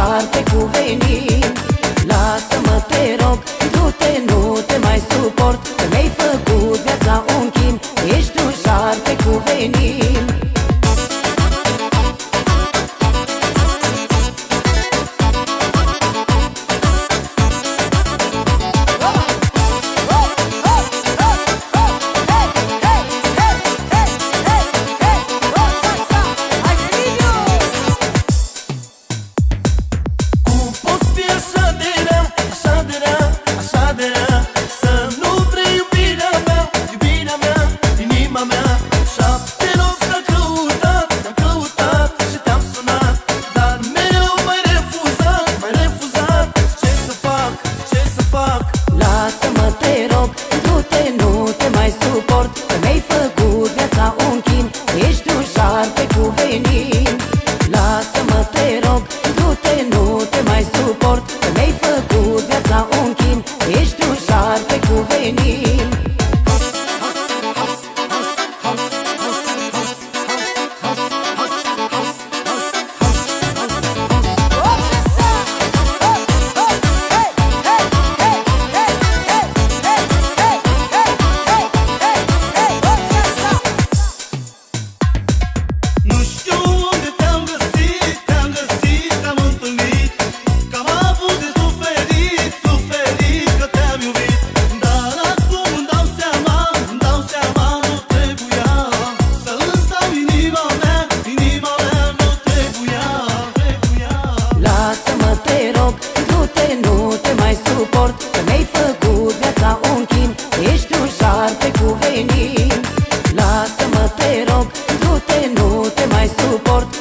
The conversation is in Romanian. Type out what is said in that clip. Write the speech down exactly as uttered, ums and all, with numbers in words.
șarpe cu venin. Lasă-mă, te rog, du-te, nu te mai suport, că mi-ai făcut viața un chin. Ești un șarpe cu venin. Lasă-mă, te rog, du-te, nu te mai suport, că mi-ai făcut viața un chin. Ești un șarpe cu venin. Lasă-mă, te rog, du-te, nu te mai suport, că mi-ai făcut viața un chin. Ești un șarpe cu venin. Lasă-mă, te rog, du-te, nu te mai suport, că mi-ai făcut viața un chin. Ești un șarpe cu venin. Lasă-mă, te rog, du-te, nu te mai suport,